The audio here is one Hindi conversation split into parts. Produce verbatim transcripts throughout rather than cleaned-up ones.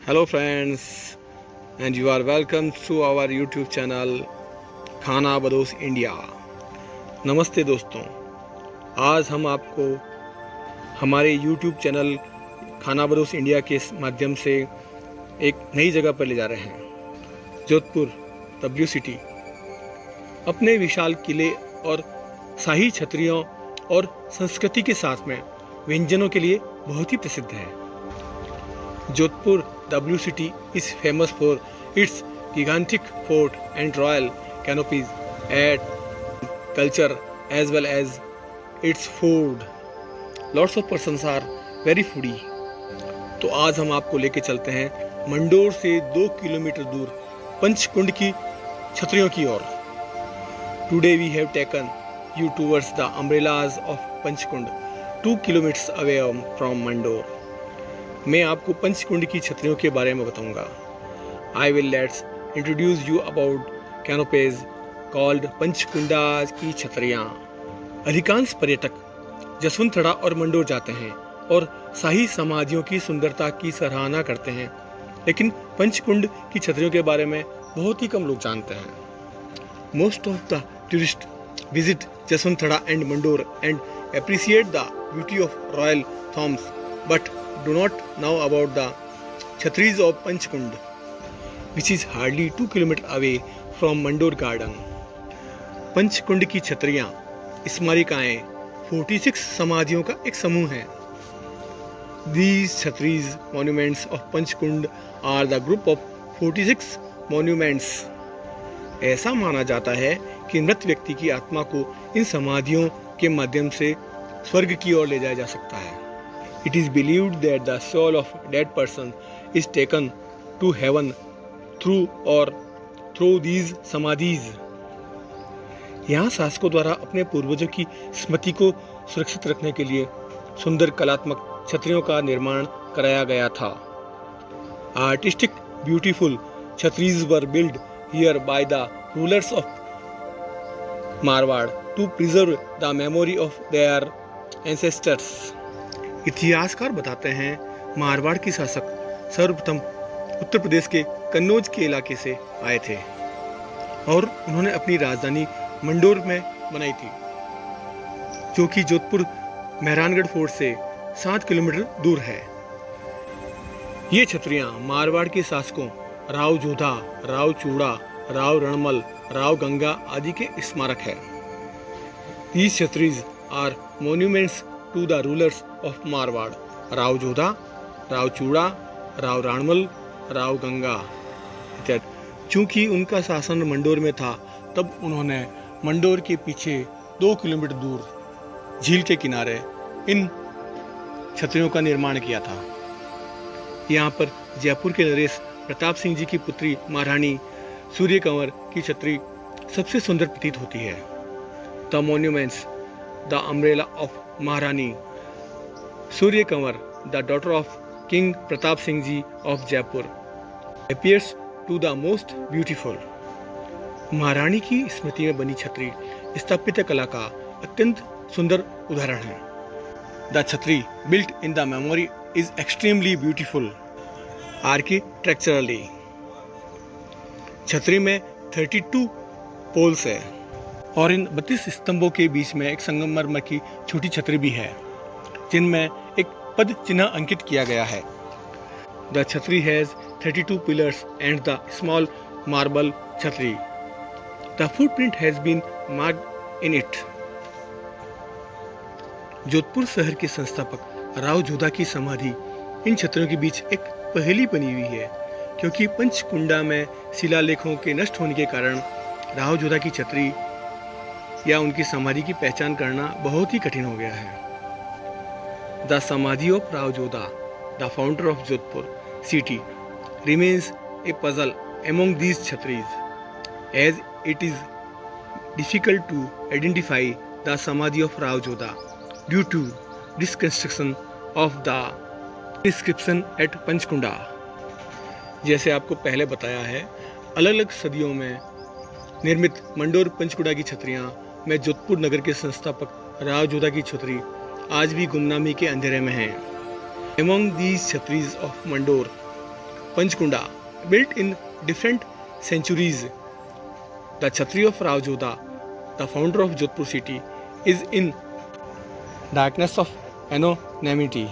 Hello friends, and you are welcome to our YouTube channel खाना बदोस इंडिया। नमस्ते दोस्तों, आज हम आपको हमारे YouTube चैनल खाना बदोस इंडिया के माध्यम से एक नई जगह पर ले जा रहे हैं। जोधपुर डब्ल्यू सिटी अपने विशाल किले और शाही छतरियों और संस्कृति के साथ में व्यंजनों के लिए बहुत ही प्रसिद्ध है। Jodhpur blue city is famous for its gigantic fort and royal canopies and culture as well as its food. Lots of persons are very foodie. तो आज हम आपको लेके चलते हैं मंडोर से दो किलोमीटर दूर पंचकुंड की छतरियों की ओर। Today we have taken you towards the umbrellas of Panchkund, two kilometers away from Mandor. मैं आपको पंचकुंड की छतरियों के बारे में बताऊंगा। I will let's introduce you about canopies called Panchkunda की छतरियाँ। अधिकांश पर्यटक जसवंतथड़ा और मंडोर जाते हैं और शाही समाधियों की सुंदरता की सराहना करते हैं, लेकिन पंचकुंड की छतरियों के बारे में बहुत ही कम लोग जानते हैं। Most of the tourist visit Jaswant Thada and Mandor and appreciate the beauty of royal tombs but do not know about the Chhatris of Panchkund, which is hardly two kilometers away from Mandor Garden. Panchkund की छतरियाँ स्मारिकाएं छियालीस समाधियों का एक समूह है। These Chhatris monuments of Panchkund are the group of छियालीस monuments. ऐसा माना जाता है कि मृत व्यक्ति की आत्मा को इन समाधियों के माध्यम से स्वर्ग की ओर ले जाया जा सकता है। It is believed that the soul of dead person is taken to heaven through or through these samadhis. यहाँ शासकों द्वारा अपने पूर्वजों की स्मृति को सुरक्षित रखने के लिए सुंदर कलात्मक छतरियों का निर्माण कराया गया था। Artistic, beautiful छतरीज were built here by the rulers of Marwar to preserve the memory of their ancestors. इतिहासकार बताते हैं मारवाड़ के शासक सर्वप्रथम उत्तर प्रदेश के कन्नौज के इलाके से आए थे और उन्होंने अपनी राजधानी मंडोर में बनाई थी, जो कि जोधपुर मेहरानगढ़ फोर्ट से सात किलोमीटर दूर है। ये छतरियां मारवाड़ के शासकों राव जोधा, राव चूड़ा, राव रणमल, राव गंगा आदि के स्मारक है। These chhatris are monuments to the rulers of Marwar, Rao Jodha, Rao Chuda, Rao Ranmal, Rao Ganga इत्यादि। चूंकि उनका शासन मंडोर में था, तब उन्होंने मंडोर के पीछे दो किलोमीटर दूर झील के किनारे इन छतरियों का निर्माण किया था। यहाँ पर जयपुर के नरेश प्रताप सिंह जी की पुत्री महारानी सूर्य कंवर की छतरी सबसे सुंदर प्रतीत होती है। The monuments the umbrella of Maharani Surya Kanwar, the daughter of king Pratap Singh ji of Jaipur, appears to the most beautiful. महारानी की स्मृति में बनी छतरी स्थापत्य कला का अत्यंत सुंदर उदाहरण है। द छतरी built in the memory is extremely beautiful architecturally. छतरी में बत्तीस पोल्स है और इन बत्तीस स्तंभों के बीच में एक संगमरमर की छोटी छतरी भी है, जिनमें एक पद चिन्ह अंकित किया गया है। द छतरी हैज बत्तीस pillars and the small marble chhatri. The footprint has been marked in it. Jodhpur शहर के संस्थापक राव जोधा की समाधि इन छतरियों के बीच एक पहेली बनी हुई है, क्योंकि पंचकुंडा में शिलालेखों के नष्ट होने के कारण राव जोधा की छतरी या उनकी समाधि की पहचान करना बहुत ही कठिन हो गया है। The samadhi of Rao Jodha, the founder of Jodhpur city, remains a puzzle among these chhatris, as it is difficult to identify the samadhi of Rao Jodha due to disconstruction of the inscription at Panchkunda. जैसे आपको पहले बताया है, अलग अलग सदियों में निर्मित मंडोर पंचकुंडा की छतरियाँ में जोधपुर नगर के संस्थापक राव जोधा की छतरी आज भी गुमनामी के अंधेरे में है। Among these छतरीज of Mandor, Panchkunda, built in different centuries. The Chhatri of Rao Jodha, the founder of Jodhpur city, is in darkness of anonymity.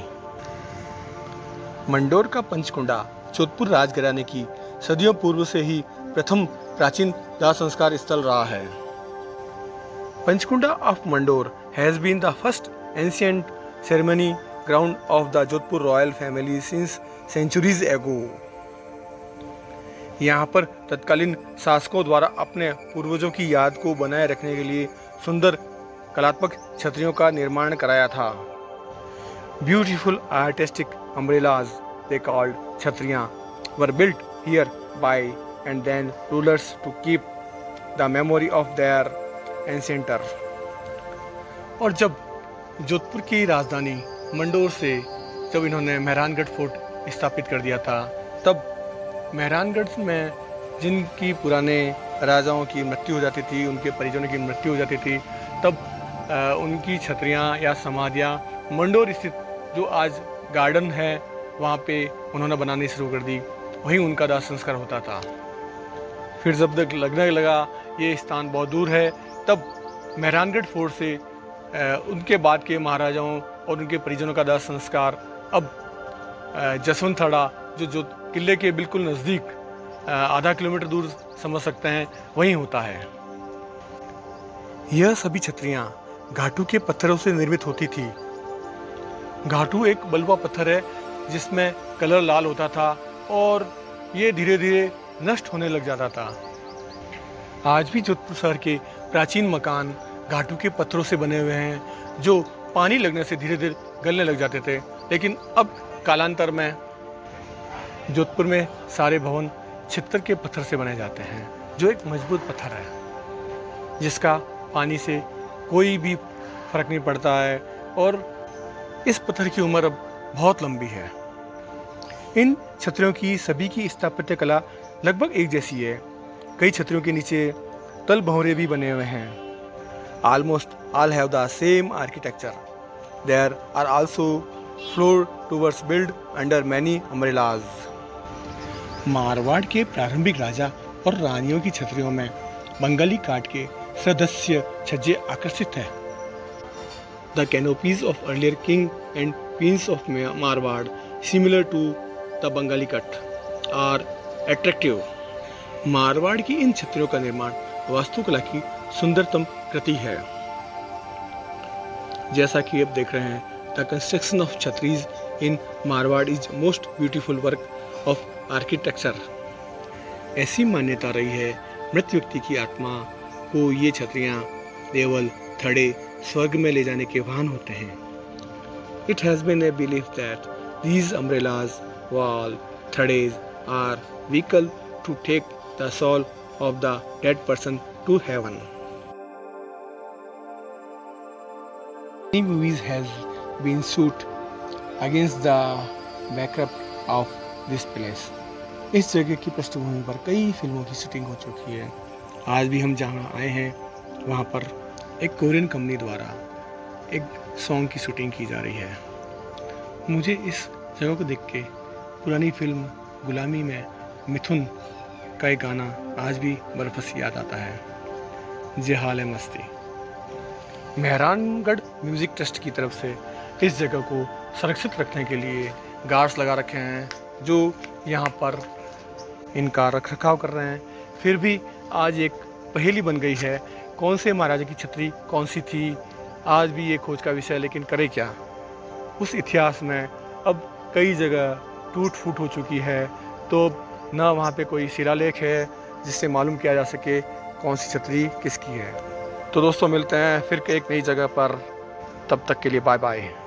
Mandore का पंचकुंडा जोधपुर राजघराने की सदियों पूर्व से ही प्रथम प्राचीन दाह संस्कार स्थल रहा है. Panchkunda of Mandor has been the first ancient ceremony ground of the Jodhpur royal family since centuries ago. यहाँ पर तत्कालीन शासकों द्वारा अपने पूर्वजों की याद को बनाए रखने के लिए सुंदर कलात्मक छतरियों का निर्माण कराया था. Beautiful artistic umbrellas, they called छतरियाँ, were built here by and then rulers to keep the memory of their ancestor. और जब जोधपुर की राजधानी मंडोर से जब इन्होंने मेहरानगढ़ फोर्ट स्थापित कर दिया था, तब मेहरानगढ़ में जिनकी पुराने राजाओं की मृत्यु हो जाती थी, उनके परिजनों की मृत्यु हो जाती थी, तब आ, उनकी छतरियाँ या समाधियाँ मंडोर स्थित जो आज गार्डन है वहाँ पे उन्होंने बनानी शुरू कर दी. वहीं उनका दाह संस्कार होता था. फिर जब तक लगने लगा ये स्थान बहुत दूर है, तब मेहरानगढ़ फोर्ट से आ, उनके बाद के महाराजाओं और उनके परिजनों का दाह संस्कार अब जसवंतथड़ा जो जो किले के बिल्कुल नज़दीक आधा किलोमीटर दूर समझ सकते हैं, वहीं होता है. यह सभी छतरियाँ घाटू के पत्थरों से निर्मित होती थी. घाटू एक बलुआ पत्थर है जिसमें कलर लाल होता था और ये धीरे धीरे नष्ट होने लग जाता था. आज भी जोधपुर शहर के प्राचीन मकान घाटू के पत्थरों से बने हुए हैं जो पानी लगने से धीरे धीरे गलने लग जाते थे. लेकिन अब कालांतर में जोधपुर में सारे भवन छित्तर के पत्थर से बने जाते हैं, जो एक मजबूत पत्थर है जिसका पानी से कोई भी फर्क नहीं पड़ता है और इस पत्थर की उम्र अब बहुत लंबी है. इन छतरियों की सभी की स्थापत्य कला लगभग एक जैसी है. कई छतरियों के नीचे तल भंवरे भी बने हुए हैं. Almost all have the same architecture. There are also floor towers built under many umbrellas. Marwar के प्रारंभिक राजा और रानियों की छतरियों में बंगाली काट के सदस्य छज्जे आकर्षित है. The canopies of earlier king and queens of Marwar, similar to the Bengali cut, are attractive. Marwar की इन छतरियों का निर्माण वास्तुकला की सुंदरतम कृति है. जैसा कि आप देख रहे हैं, the construction of छतरीज in Marwar is most beautiful work of architecture. ऐसी मान्यता रही है, मृत व्यक्ति की आत्मा को ये छतरियाँ देवल थड़े स्वर्ग में ले जाने के वाहन होते हैं. It has been a belief that these umbrellas, wall, thades are vehicle to take the soul of the dead person to heaven. Many movies has been shoot against the backdrop of this place. इस जगह की पृष्ठभूमि पर कई फिल्मों की शूटिंग हो चुकी है. आज भी हम जहाँ आए हैं वहाँ पर एक कोरियन कंपनी द्वारा एक सॉन्ग की शूटिंग की जा रही है. मुझे इस जगह को देख के पुरानी फिल्म गुलामी में मिथुन का एक गाना आज भी बर्फस याद आता है, जे हाल है मस्ती. मेहरानगढ़ म्यूज़िक ट्रस्ट की तरफ से इस जगह को सुरक्षित रखने के लिए गार्ड्स लगा रखे हैं जो यहाँ पर इनका रख रखाव कर रहे हैं. फिर भी आज एक पहेली बन गई है, कौन से महाराजा की छतरी कौन सी थी, आज भी ये खोज का विषय. लेकिन करे क्या, उस इतिहास में अब कई जगह टूट फूट हो चुकी है, तो न वहाँ पे कोई शिलालेख है जिससे मालूम किया जा सके कौन सी छतरी किसकी है. तो दोस्तों मिलते हैं फिर एक नई जगह पर, तब तक के लिए बाय बाय.